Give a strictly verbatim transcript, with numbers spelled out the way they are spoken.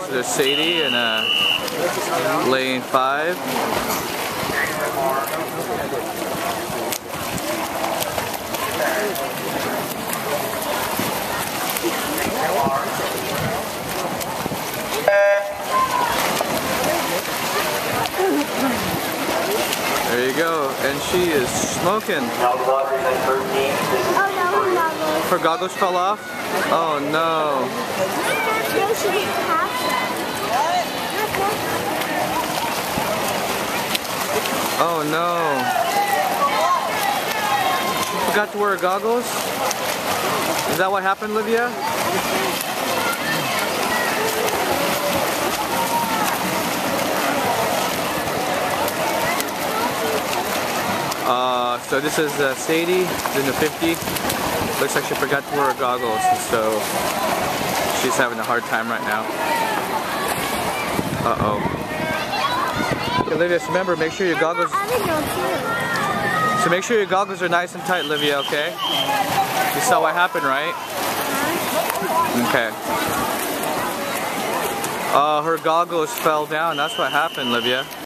So there's Sadie in uh, lane five. There you go, and she is smoking. Her goggles fell off? Oh no. No, she didn't have them. Oh no. She forgot to wear her goggles? Is that what happened, Livia? Uh, so this is uh, Sadie in the fifty. Looks like she forgot to wear her goggles, so she's having a hard time right now. Uh-oh. Okay, Livia, so remember, make sure your goggles... So make sure your goggles are nice and tight, Livia, okay? You saw what happened, right? Okay. Uh, her goggles fell down. That's what happened, Livia.